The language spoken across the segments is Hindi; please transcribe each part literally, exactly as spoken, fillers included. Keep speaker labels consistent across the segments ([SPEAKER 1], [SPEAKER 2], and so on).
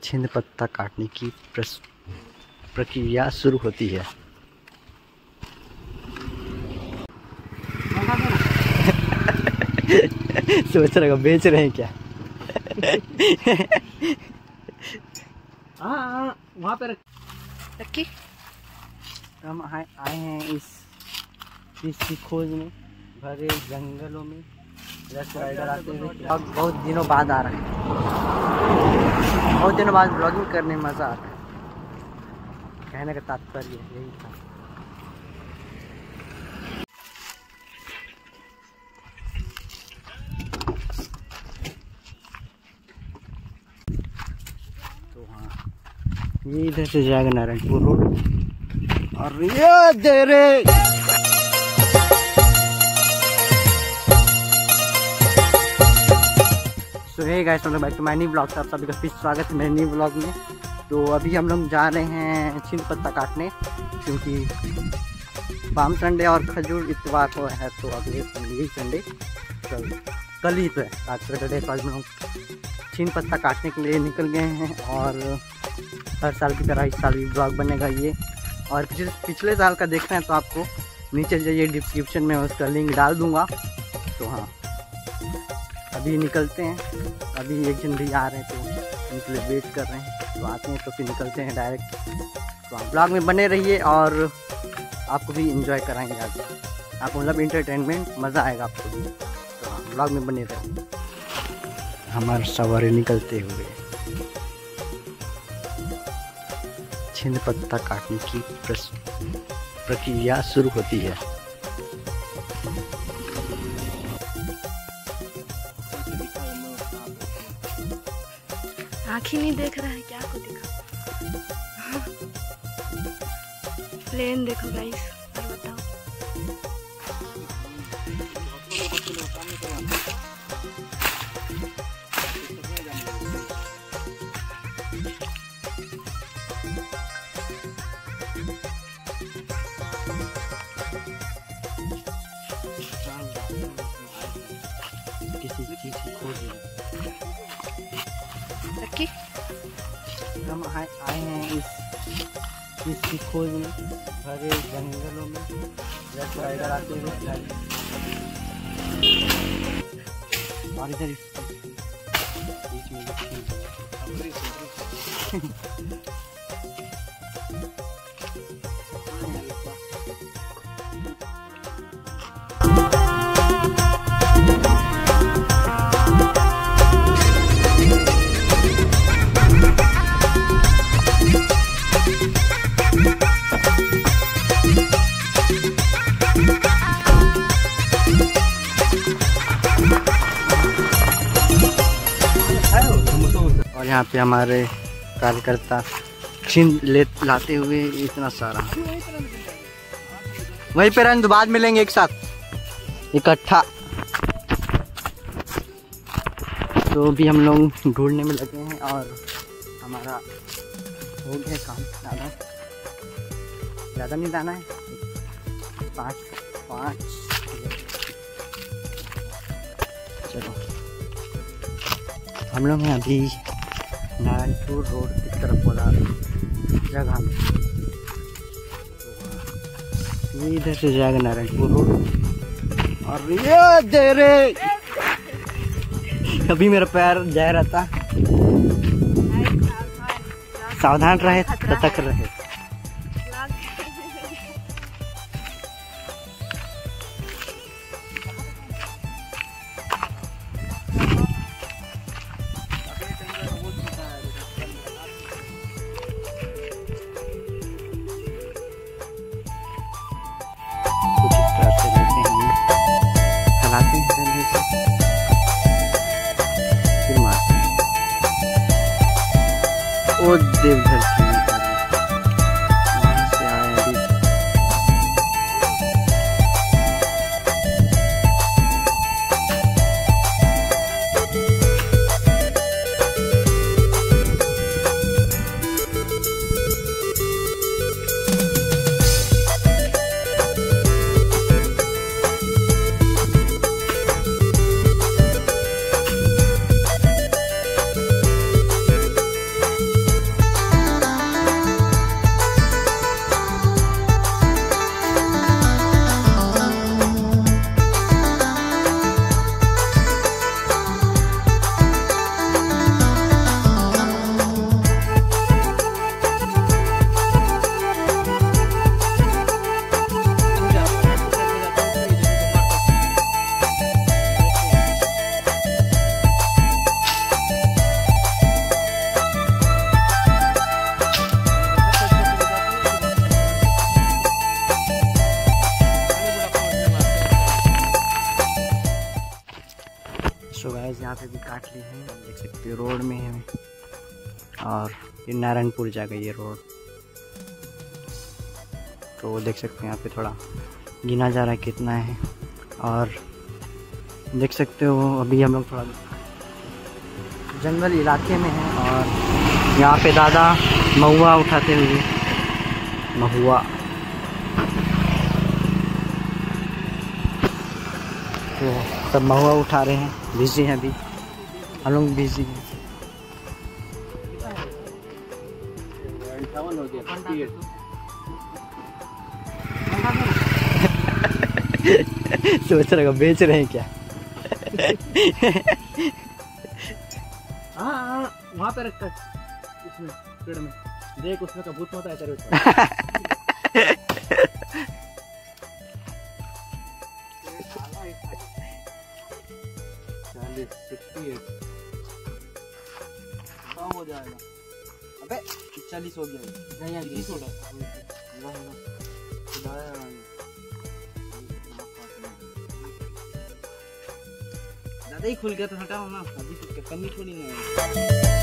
[SPEAKER 1] छिंद पत्ता काटने की प्रक्रिया शुरू होती है। सोच रहे हो बेच रहे हैं क्या? हाँ वहाँ पर
[SPEAKER 2] रखी।
[SPEAKER 1] हम आए आए हैं इस इसकी खोज में भरे जंगलों में राइडर आते हुए। बहुत दिनों बाद आ रहा है, बहुत दिनों बाद ब्लॉगिंग करने में मज़ा आता है। कहने का तात्पर्य यही था। तो हाँ, ये इधर से जाएगा नारायणपुर रोड और ये दे रे तो hey guys, welcome back to my new blog. आप सभी का फिर स्वागत है मेरे न्यू ब्लॉग में। तो अभी हम लोग जा रहे हैं छिंद पत्ता काटने, क्योंकि पाम संडे और खजूर इतवार को है, तो अगले यही संडे कल कल ही तो है, आज सैटरडे। तो आज हम लोग छिंद पत्ता काटने के लिए निकल गए हैं और हर साल की तरह इस साल भी ब्लॉग बनेगा ये। और पिछले पिछले साल का देखना है तो आपको नीचे जाइए, डिस्क्रिप्शन में उसका लिंक डाल दूँगा। तो हाँ, अभी निकलते हैं। अभी एक जन भी आ रहे हैं तो उनके लिए वेट कर रहे हैं, तो आते हैं तो फिर निकलते हैं डायरेक्ट। तो आप ब्लॉग में बने रहिए और आपको भी एंजॉय कराएंगे आज, आपको मतलब इंटरटेनमेंट मज़ा आएगा आपको भी। तो हाँ, ब्लॉग में बने रहिए। हमारे सवारी निकलते हुए छिंद पत्ता काटने की प्रक्रिया शुरू होती है।
[SPEAKER 2] आँख ही नहीं देख रहा है, क्या को दिखा। प्लेन देखो गाइस, और बताओ।
[SPEAKER 1] किसी चीज की खोज
[SPEAKER 2] रखी।
[SPEAKER 1] हम आए आए हैं इस इसकी खोज में भरे जंगलों में राइडर आते हुए। और इधर बीच में और यहाँ पे हमारे कार्यकर्ता छिंद ले लाते हुए इतना सारा, वहीं पे रहने, बाद मिलेंगे एक साथ इकट्ठा। तो भी हम लोग ढूंढने में लगे हैं और हमारा हो गया काम। ज़्यादा ज़्यादा नहीं जाना है, पाँच पाँच चलो। हम लोग हैं अभी नारायणपुर रोड की तरफ वाला जगह में। ये इधर से जाएगा नारायणपुर रोड और ये दे रे अभी मेरा पैर जा रहा था। सावधान रहे, सतर्क रहे। ओ देवघर की वहाँ से आए अभी। हैं, देख सकते हो रोड में है और ये नारायणपुर जाएगा ये रोड। तो देख सकते हैं यहाँ पे थोड़ा गिना जा रहा है कितना है। और देख सकते हो अभी हम लोग थोड़ा जंगल इलाके में हैं और यहाँ पे दादा महुआ उठाते हुए, महुआ तो सब महुआ उठा रहे हैं, बिजी हैं अभी हम लोग, बिजी हैं। सोच रहे हो बेच रहे हैं क्या?
[SPEAKER 3] हाँ हाँ वहाँ पे रखा है उसमें पेड़ में, देख उसमें का भूत होता है तेरे हो जाएगा। अबे चालीस हो गया नहीं यार, बीस हो ज्यादा ही खुल गया तो हटाओ ना, अभी तो कमी थोड़ी नहीं है।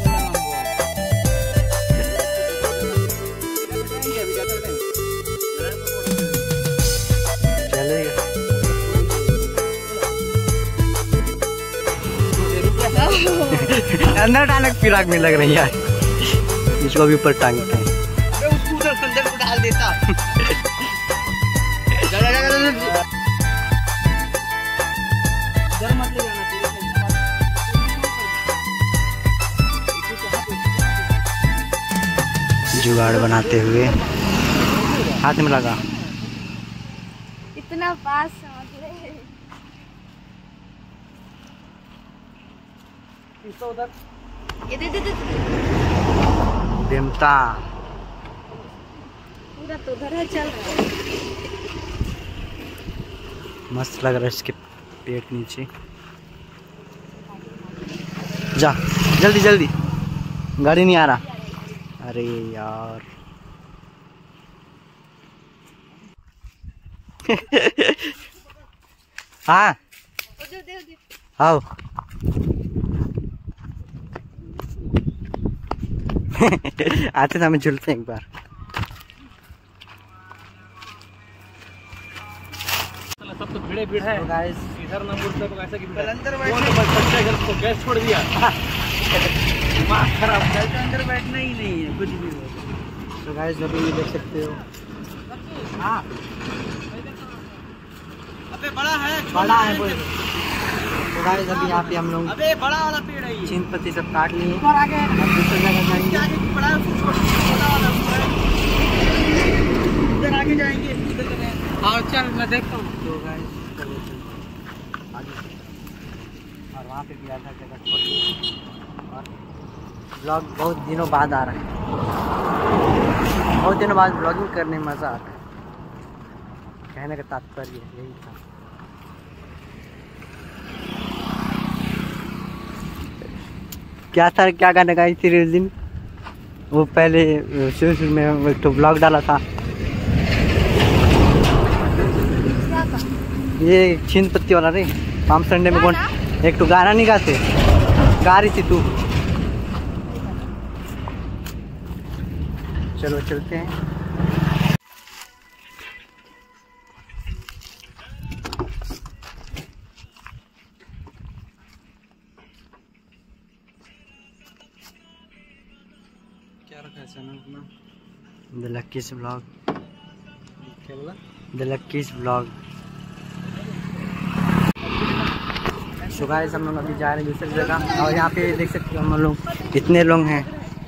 [SPEAKER 1] चलेगा। अंदर डालक फिराक में लग रही है, इसको भी ऊपर टांगते हैं।
[SPEAKER 3] अबे उसको उधर अंदर को डाल देता। जा जा जा जा इधर मत ले जाना चाहिए।
[SPEAKER 1] जुगाड़ बनाते हुए हाथ में लगा।
[SPEAKER 2] इतना पास समझ रहे।
[SPEAKER 3] उधर
[SPEAKER 2] ये दे दे दे
[SPEAKER 1] बेमता
[SPEAKER 2] पूरा तो उधर है, चल रहा है।
[SPEAKER 1] मस्त लग रहा है इसके पेट नीचे। जा जल्दी जल्दी, गाड़ी नहीं आ रहा। अरे यार हाँ
[SPEAKER 2] दे दे दे।
[SPEAKER 1] आओ। आते समय झूलते एक बार।
[SPEAKER 3] सब तो भीड़े भीड़ है इधर ना मुड़ते ऐसा कि अंदर
[SPEAKER 2] बैठ
[SPEAKER 3] गैस छोड़ दिया। दिमाग खराब है, तो अंदर बैठना ही नहीं है कुछ भी हो।
[SPEAKER 1] तो गाइस अभी ये देख सकते हो।
[SPEAKER 3] हाँ अबे बड़ा है,
[SPEAKER 1] बड़ा है बोल। तो गाइस अभी यहाँ पे हम लोग
[SPEAKER 3] अबे बड़ा वाला पेड़ है ये।
[SPEAKER 1] छीन पत्ती सब काट लिए,
[SPEAKER 3] ऊपर आ गए,
[SPEAKER 1] अब दूसरी जगह जाएंगे।
[SPEAKER 3] आगे बड़ा है उसको छोटा वाला उधर आगे जाएंगे। हाँ चल मैं देखता हूँ।
[SPEAKER 1] तो गाइस चलो चलो आगे, और वहाँ पे भी आधा जगह छोड़ दिए। और ब्लॉग बहुत दिनों बाद आ रहा है, बहुत दिनों बाद ब्लॉगिंग करने में मज़ा आता है। कहने का तात्पर्य यही था। क्या था, क्या गाना गाई थी उस दिन? वो पहले शुरू शुरू में एक तो ब्लॉग डाला था, ये छीन पत्ती वाला रे। पाम संडे में कौन एक तो गाना नहीं गाते, गा रही थी तू। चलो चलते हैं।
[SPEAKER 3] क्या रखा है चैनल अपना?
[SPEAKER 1] द लक्कीज ब्लॉग,
[SPEAKER 3] क्या बोला?
[SPEAKER 1] The Lucky's blog. So guys हम लोग अभी जा रहे हैं दूसरी जगह, और यहाँ पे देख सकते हो हम लोग कितने लोग हैं।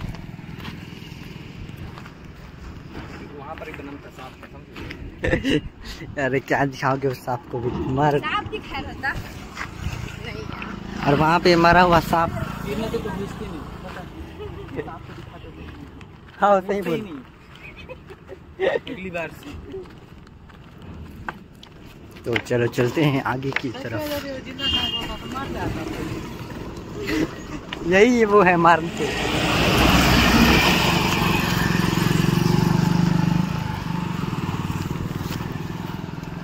[SPEAKER 3] वहाँ पर एक बनम का सांप था।
[SPEAKER 1] अरे क्या दिखाओगे उस सांप को भी, मार।
[SPEAKER 2] सांप दिखाया रहता नहीं यार।
[SPEAKER 1] और वहाँ पे मरा हुआ सांप।
[SPEAKER 3] गिरने तो कुछ घुसते नहीं, पता सांप को दिखाते नहीं।
[SPEAKER 1] हाँ सही बोल।
[SPEAKER 3] अगली बार से
[SPEAKER 1] तो चलो चलते हैं आगे की तरफ। यही वो है मारते।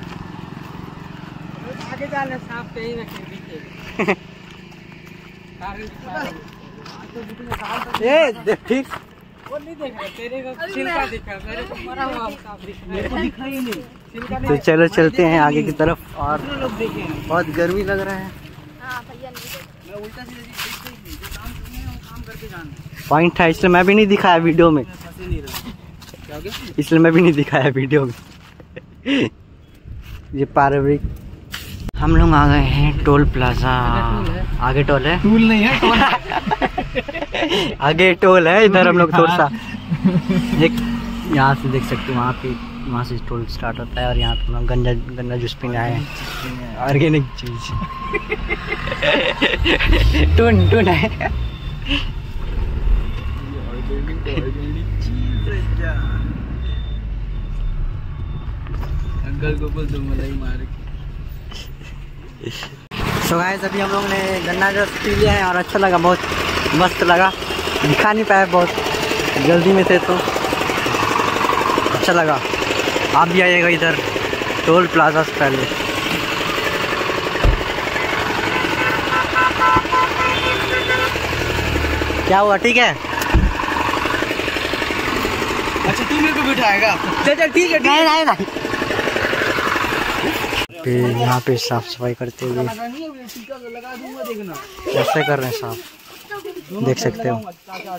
[SPEAKER 3] आगे जाने सांप कहीं रखे पीछे। कार
[SPEAKER 1] ए देख ठीक
[SPEAKER 3] वो नहीं देखा, तेरे को छिलका दिखा, मेरे को मरा हुआ सांप दिखा, मेरे को दिखा ही नहीं छिलका।
[SPEAKER 1] तो चलो चलते हैं आगे की तरफ। और
[SPEAKER 3] दूसरे लोग देखे हैं।
[SPEAKER 1] बहुत गर्मी लग रहा है।
[SPEAKER 3] मैं उल्टा सीधा देखते ही नहीं, जो काम करने हैं वो काम करके जाना है।
[SPEAKER 1] पॉइंट है, इसलिए मैं भी नहीं दिखाया वीडियो में,
[SPEAKER 3] मैं फंसे नहीं रहा। क्या हो गया?
[SPEAKER 1] इसलिए मैं भी नहीं दिखाया वीडियो में। ये पारिवारिक। हम लोग आ गए हैं टोल प्लाजा। आगे टोल है?
[SPEAKER 3] टूल नहीं है, टोल है।
[SPEAKER 1] आगे टोल है, इधर हम लोग थोड़ा सा एक यहाँ से देख सकते हो, वहाँ पे वहाँ से टोल स्टार्ट होता है। और यहाँ पे हम लोग गंजा गंजा जूस पीने आए हैं, ऑर्गेनिक चीज। टून टून है।
[SPEAKER 3] अंकल को बोल दो मलाई मार के।
[SPEAKER 1] सो गाइस अभी हम लोग ने गन्ना जूस पी लिया है और अच्छा लगा, बहुत मस्त लगा। दिखा नहीं पाया, बहुत जल्दी में थे तो अच्छा लगा। आप भी आइएगा इधर टोल प्लाजा से पहले। क्या हुआ, ठीक है?
[SPEAKER 3] अच्छा तू मेरे को बिठाएगा? चल चल ठीक है।
[SPEAKER 1] नहीं नहीं नहीं। यहाँ पे साफ सफाई करते हुए
[SPEAKER 3] लगा दूंगा, देखना
[SPEAKER 1] कैसे कर रहे हैं साफ, देख सकते हो।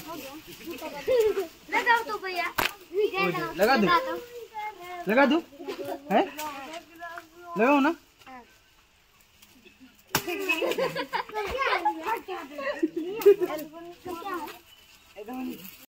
[SPEAKER 3] लगा दो, लगा दो, है लगाओ ना।